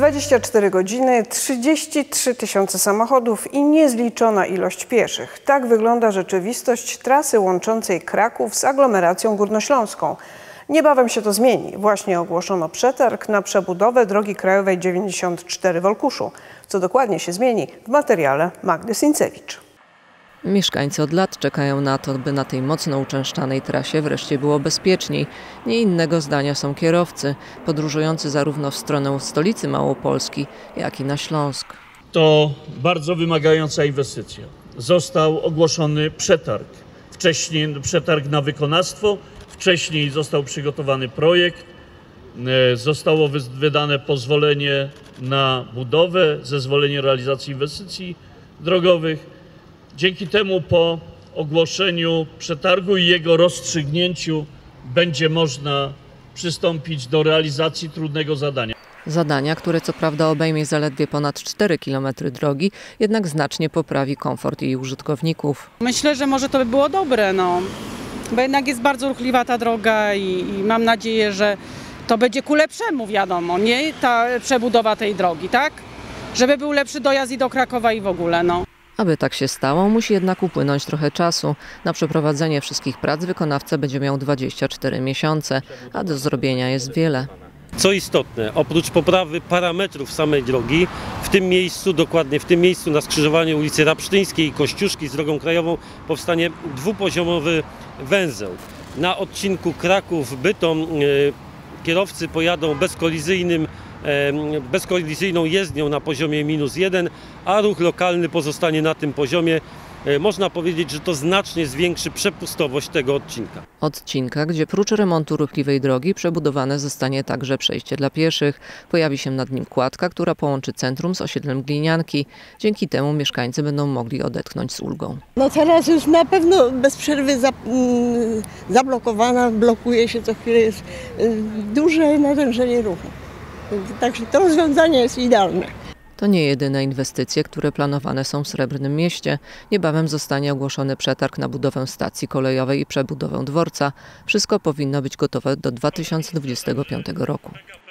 24 godziny, 33 tysiące samochodów i niezliczona ilość pieszych. Tak wygląda rzeczywistość trasy łączącej Kraków z aglomeracją górnośląską. Niebawem się to zmieni. Właśnie ogłoszono przetarg na przebudowę drogi krajowej 94 w Olkuszu. Co dokładnie się zmieni, w materiale Magdy Sincewicz. Mieszkańcy od lat czekają na to, by na tej mocno uczęszczanej trasie wreszcie było bezpieczniej. Nie innego zdania są kierowcy, podróżujący zarówno w stronę stolicy Małopolski, jak i na Śląsk. To bardzo wymagająca inwestycja. Został ogłoszony przetarg. Wcześniej przetarg na wykonawstwo, wcześniej został przygotowany projekt, zostało wydane pozwolenie na budowę, zezwolenie realizacji inwestycji drogowych. Dzięki temu po ogłoszeniu przetargu i jego rozstrzygnięciu będzie można przystąpić do realizacji trudnego zadania. Zadania, które co prawda obejmie zaledwie ponad 4 km drogi, jednak znacznie poprawi komfort jej użytkowników. Myślę, że może to by było dobre, bo jednak jest bardzo ruchliwa ta droga i mam nadzieję, że to będzie ku lepszemu, wiadomo, nie ta przebudowa tej drogi, tak? Żeby był lepszy dojazd i do Krakowa i w ogóle, Aby tak się stało, musi jednak upłynąć trochę czasu. Na przeprowadzenie wszystkich prac wykonawca będzie miał 24 miesiące, a do zrobienia jest wiele. Co istotne, oprócz poprawy parametrów samej drogi, w tym miejscu, dokładnie w tym miejscu na skrzyżowaniu ulicy Rapsztyńskiej i Kościuszki z drogą krajową powstanie dwupoziomowy węzeł. Na odcinku Kraków-Bytom kierowcy pojadą bezkolizyjną jezdnią na poziomie -1, a ruch lokalny pozostanie na tym poziomie. Można powiedzieć, że to znacznie zwiększy przepustowość tego odcinka. Odcinka, gdzie prócz remontu ruchliwej drogi przebudowane zostanie także przejście dla pieszych. Pojawi się nad nim kładka, która połączy centrum z osiedlem Glinianki. Dzięki temu mieszkańcy będą mogli odetchnąć z ulgą. Teraz już na pewno bez przerwy zablokowana, blokuje się co chwilę, jest duże natężenie ruchu. Także to rozwiązanie jest idealne. To nie jedyne inwestycje, które planowane są w Srebrnym Mieście. Niebawem zostanie ogłoszony przetarg na budowę stacji kolejowej i przebudowę dworca. Wszystko powinno być gotowe do 2025 roku.